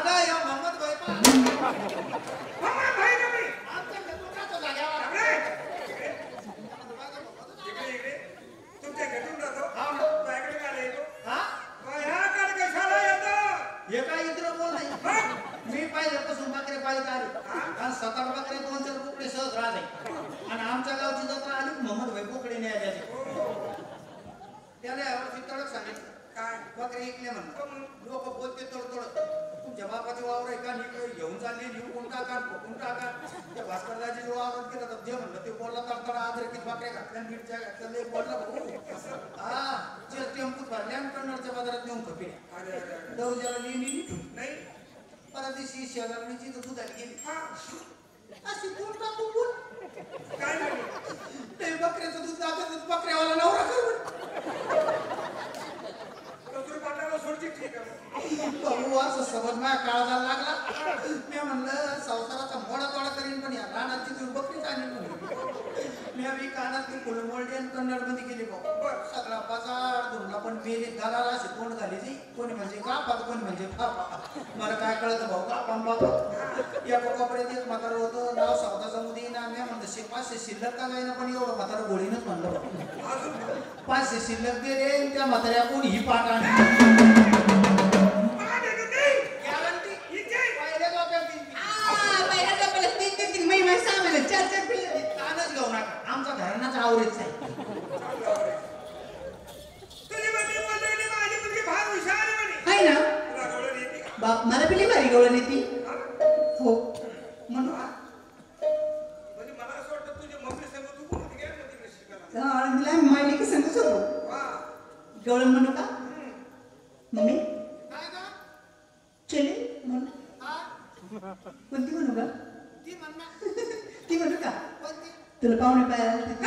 दादा या मोहम्मद भाई पा मोहम्मद भाई कमी आमच्या घेतला तो जाग्यावर इकडे तुमच्या घेतून जातो हा बायकडे काय येतो हा ह्याकडे कशाला येतो हे काय इकडं बोल नाही मी पाहिल्यापासून बकरे पाळीत आले आणि 7 बकरे 2-4 बोकडे सहज राहत आहे आणि आमच्या गावची जत्रा आली मोहम्मद भाई बोकडे न्यायला त्याला यावर्षी तडक सांगितलं काय बकरे ऐकले म्हणून लोक बोलते तडतड तुमच्या बापाचे वावर आहे का इकडे घेऊन चालले लिहून टाका फुकून टाका त्या भास्करदाजी जो आवाज केला तर जे म्हणलं ते बोलला तडतड आदरकीत बकऱ्या घातल्या बीटच्या घातल्या लय बोलला भाऊ हा जे टेम्पूत भरल्या आणि कन्नडच्या बाजारात नेऊन खपे दौजाला लिहिली नाही परदेशी शेजारणीची तर दुधात गेली अशी दूध टाकू बोल काय नाही ते बकऱ्याचं दूध दाखवत बकऱ्यावाला नवरा कर कचरू पाटलाला सोडची ठीक आहे भाऊ असं समज माझ्या काळाला लागला मी म्हणलं संसाराचा मोडा तोडा करीन पण या रानाची दूध बकरीच आणली मी आम्ही कानातली फुलमोळडी आणि कन्नड मध्ये गेली भाऊ सगळा बाजार धुंडला पण मेले गालाला असे तोंड झाले जी कोणी म्हणजे गापा कोणी म्हणजे फापा मला काय कळतं भाऊ गापा बापा या कोकापर्यंत एक म्हातारं होतं नाव सावता समुदी ना मी म्हणलं 500 शिल्लक का जाईना पण एवढं म्हातारं गोळीनच म्हणलं 500 शिल्लक दे रे त्या म्हाताऱ्या कोणी ही पाठ आणि आमचा घराण्याचा आवरेच आहे आहे ना बाप मला पिली भारी गवळण येते हो म्हणून माहिती की सांगूच होतो गवळण म्हणू का मम्मी चले म्हणून कोणती म्हणू का ती म्हणू का तुला पाहुणे पाहायला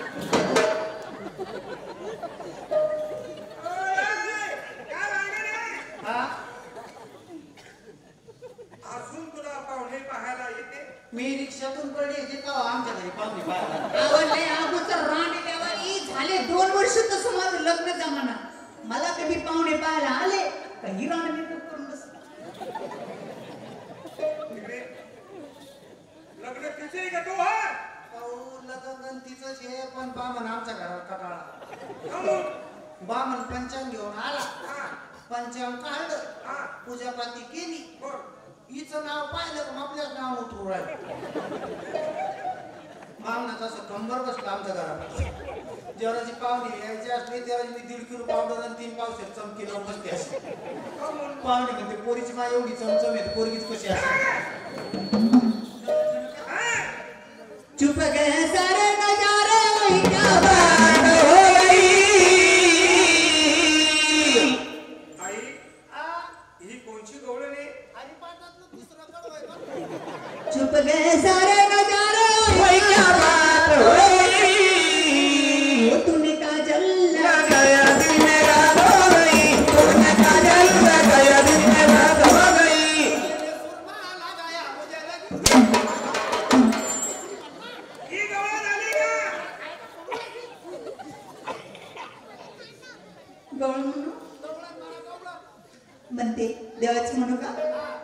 अजून तुला पाहुणे पाहायला येते मी रिक्षातून पडली येते का आमच्या घरी पाहुणे पाहायला आवडलंय अगोदर राणे देवाई झाले 2 वर्ष तसं माझं लग्न जमाना मला कधी पाहुणे पाहायला आले काही राणे मेकअप करून बस लग्न तिचे का तू हा लग्न तिचंच हे पण बामण आमच्या घरात कटाळा बामण पंचांग घेऊन आला पंचांग काढलं पूजापाती केली हिचं नाव पाहिलं तर आपल्याच नाव उतरू राहिलं मागण्यात असं कंबर बसलं आमच्या घरात जेवढाची पाहुणे यायची असली तेव्हा मी 1.5 किलो पावडर आणि 3 पावशेर चमकी लावून बसते असे पाहुणे म्हणते पोरीची माय एवढी चमचम येते पोरगीच कशी असते चुप गए सारे नजारे वही क्या बात हो गई आई ही कोणची गवळण आहे चुप गए सारे नजारे वही क्या बात हो गई तूने काजल लगाया दिल मेरा हो गई तूने काजल लगाया दिल मेरा हो गई ही गवळण आली का गवळ म्हणू म्हणते देवाची म्हणू का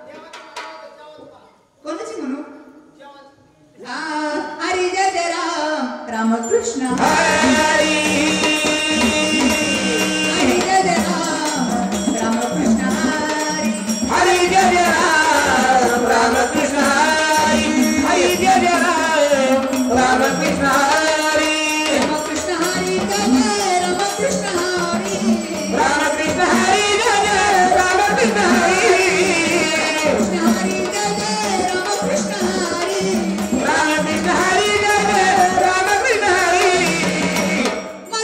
कोणाची म्हणू हरी जय जय राम रामकृष्ण हरी जय जय राम रामकृष्ण हरी जय जय राम रामकृष्ण हरी हरी जय जय राम रामकृष्ण हरी रामकृष्ण हरी जय जय रामकृष्ण हरी रामकृष्ण हरी जय जय रामकृष्ण हरी कृष्ण हरी जय जय रामकृष्ण हरी रामकृष्ण हरी जय जय रामकृष्ण हरी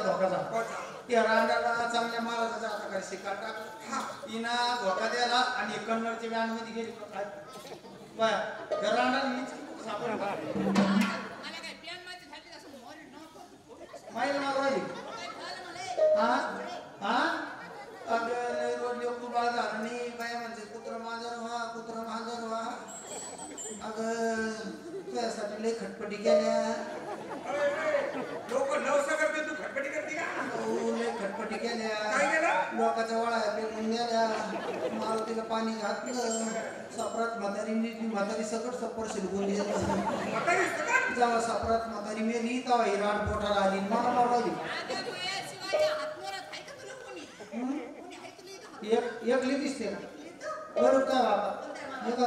धोका झाला त्या रांडाला चांगल्या महाराजाच्या हाताकडे शिकार टाकला हिना धोका द्यायला आणि कन्नडच्या व्यान मध्ये गेली बाया त्या रांडाला सापडला माईल मारवाली हा हा अगं रोडले कुबाळ झालं नाही बाया म्हणजे कुत्र मांजर व्हा अगं तुझ्यासाठी लय खटपटी केल्या लोक नवसा करते तू खटपटी करते का लय खटपटी केल्या काय केलं लोकांच्या वळा पेटून गेल्या मारुतीला पाणी घातलं सापरात म्हातारी सकट सप्पर शिरगुंडी जेव्हा सापरात म्हातारी मेली तेव्हा ही राड पोटाला आली मला मारवली एकली दिसते का बरोबर काय बाबा एका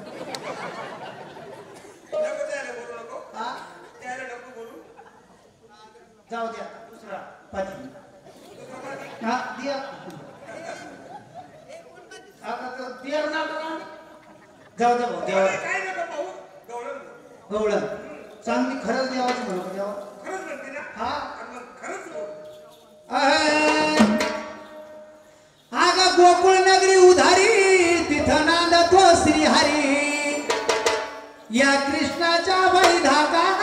हा जाऊ द्या दुसरा पाठी हा दिया आता तर दिया ना जाऊ द्या भाऊ देवा काय नका पाहू गवळण चांगली खरंच देवाची म्हणू देवा खरंच म्हणते ना हा मग खरंच बोल आगा गोकुळ नगरी उधारी तिथं नांदतो श्रीहरी या कृष्णाच्या वैधागा